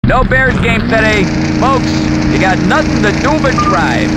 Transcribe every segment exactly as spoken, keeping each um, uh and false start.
No Bears game today. Folks, you got nothing to do but drive.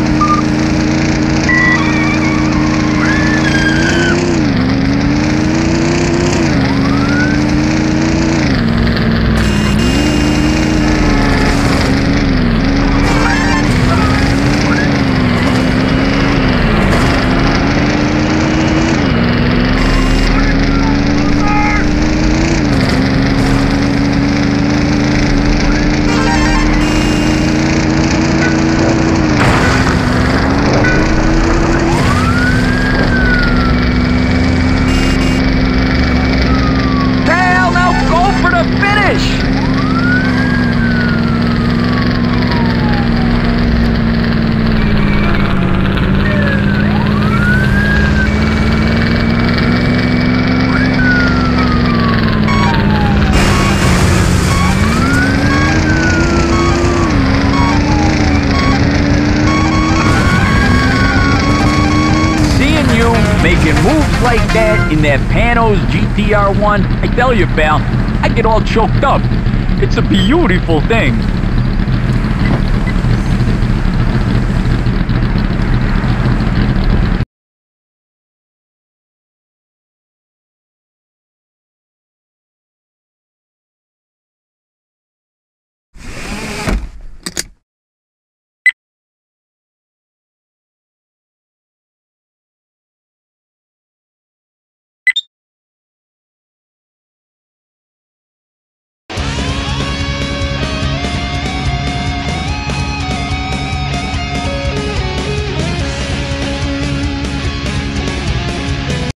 Making moves like that in that Panoz G T R one, I tell you, pal, I get all choked up. It's a beautiful thing.